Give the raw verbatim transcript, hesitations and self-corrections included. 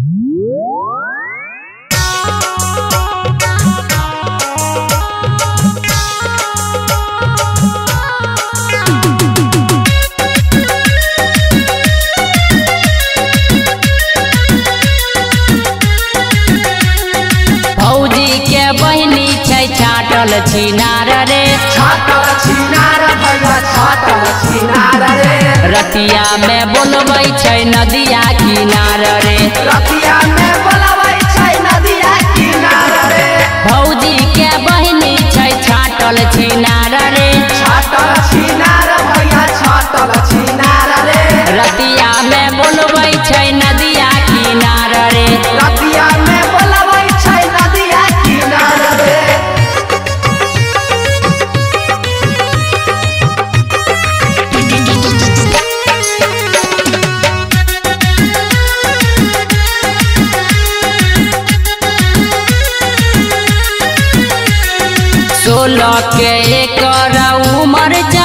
छाटल छिनार रे छाटल छिनार भैया छाटल छिनार रे रतिया में बोलबै छै नदिया किनार रे रतिया में बोलबै छै नदिया किनार रे भौजी के बहिनी छै छाटल छिनार रे छाटल छिनार भैया छाटल छिनार रे रतिया में बोलबै छै नदिया किनार रे रतिया में बोलबै छै नदिया किनार रे सोलह के एक उमर